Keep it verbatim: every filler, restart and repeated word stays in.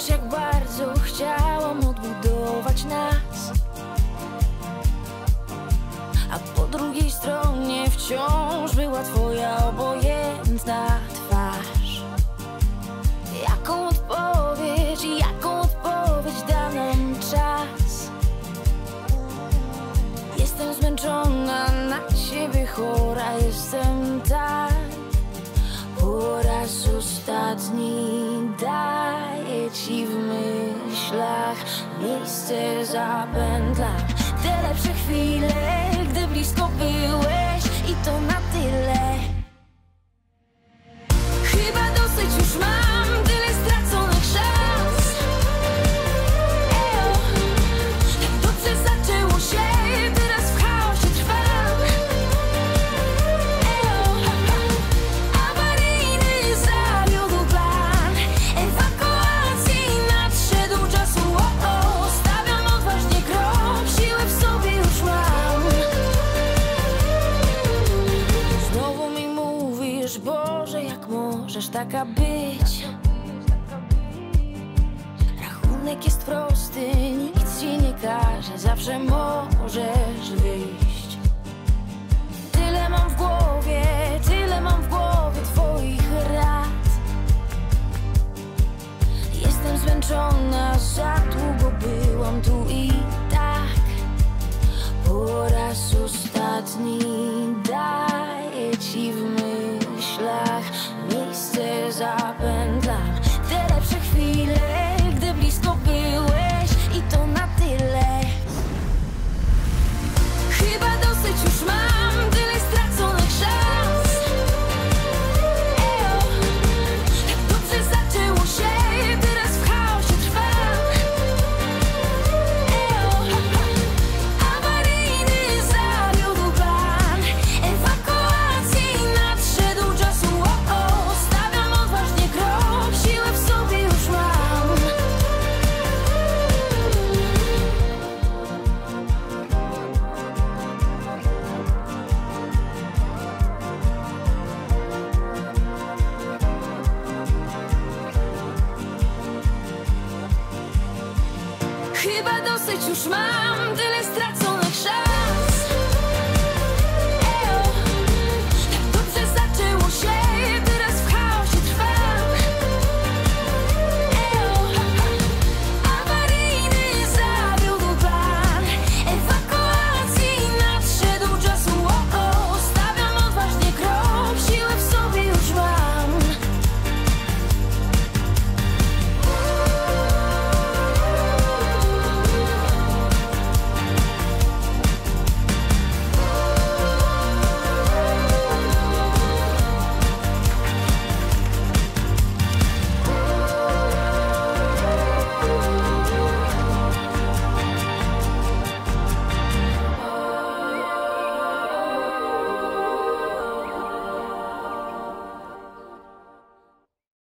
wiesz, jak bardzo chciałam odbudować nas, a po drugiej stronie wciąż była twoja obojętna twarz. Jaką odpowiedź, jaką odpowiedź da nam czas? Jestem zmęczona, na ciebie chora jestem, tak. Po raz ostatni daję ci w myślach miejsce, zapętlam te lepsze chwile, gdy blisko byłeś, i to na tyle. Chyba dosyć już mam tyle straconych szans. Ejo, tak dobrze zaczęło się, teraz w chaosie trwam. Ejo, awaryjny zawiódł plan ewakuacji, nadszedł czas. O, o, stawiam odważnie krok, siłę w sobie już mam. Znowu mi mówisz, Boże, jak możesz taka być? Rachunek jest prosty, nikt ci nie każe, zawsze możesz wyjść. Tyle mam w głowie, tyle mam w głowie twoich rad. Jestem zmęczona, za długo byłam tu i tak. Po raz ostatni daję ci w myślach miejsce, zapętlam te lepsze chwile, gdy blisko byłeś, i to na tyle. Chyba dosyć już mam tyle straconych szans. Ejo, tak dobrze zaczęło się, teraz w chaosie trwam. Ejo, awaryjny zawiódł plan ewakuacji, nadszedł czas. O, o, stawiam odważnie krok, siłę w sobie już mam. Chyba dosyć już mam